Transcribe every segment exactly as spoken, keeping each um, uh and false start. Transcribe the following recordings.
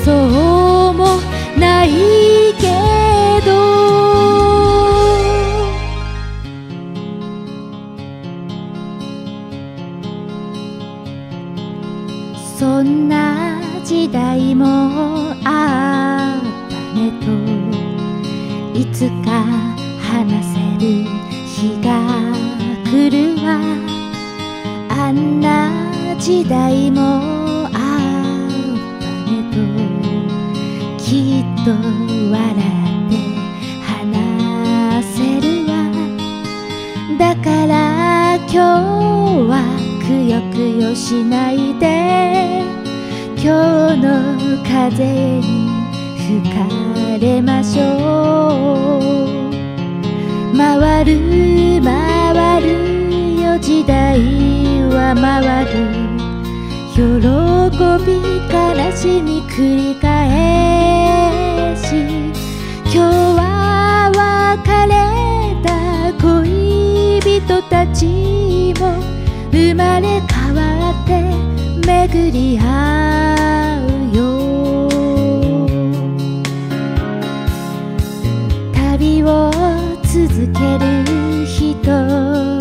そうもないけど、そんな時代もあったねと、いつか話せる日が来るわ。あんな時代もあったねと、きっと笑って話せるわ。だから今日はくよくよしないで、今日の風に吹かれましょう。回る回るよ時代は回る、喜び悲しみ繰り返し、今日は別れた恋人たちも生まれ変わって巡り合うよ。旅を続ける人々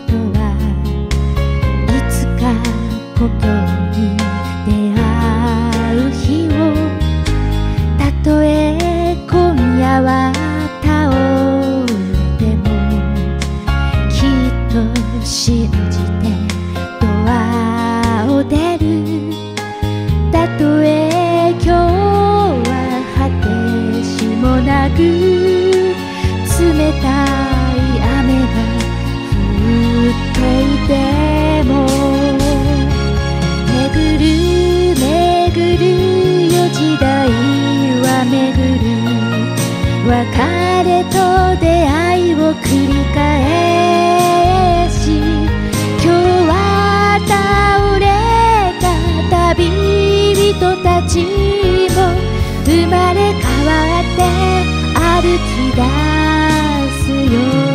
はいつか故郷に出会う日を、たとえ今夜は倒れてもきっと信じてドアを出る。たとえ今日は果てしもなく冷たい雨が降っていても、巡る巡るよ時代は巡る、別れと出会いを繰り返し、今日は倒れた旅人たちも生まれ変わって歩き出すよ。